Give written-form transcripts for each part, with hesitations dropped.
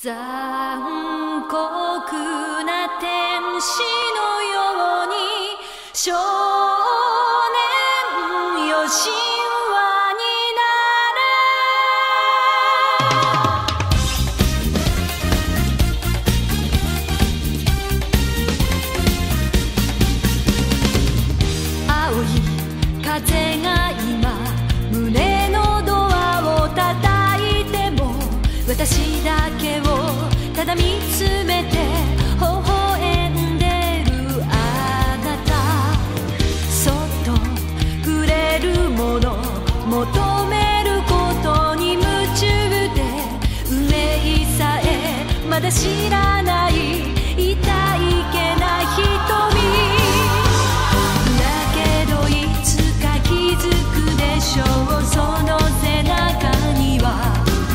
残酷な天使のように少年よ神話になれ。青い風が今胸のドアを叩いても私だけをただ見つめて微笑んでるあなた、そっと触れるもの求めることに夢中で運命さえまだ知らない痛いけな瞳だけどいつか気づくでしょう、その背中には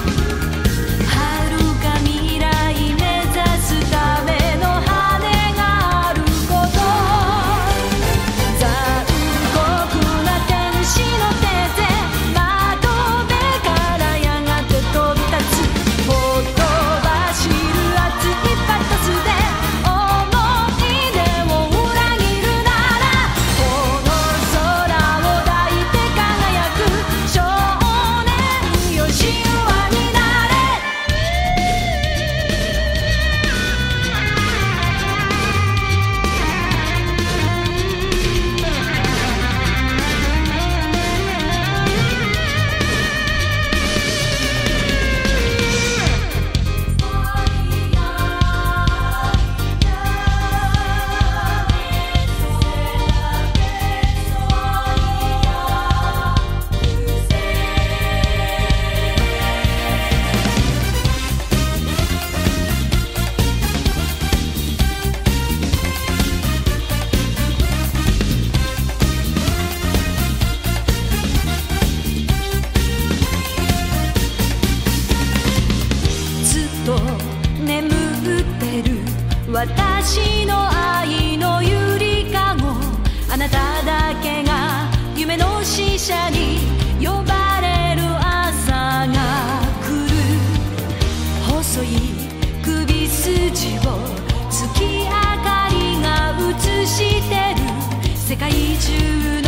眠ってる私の愛のゆりかご、あなただけが夢の使者に呼ばれる朝が来る。細い首筋を月明かりが映してる世界中の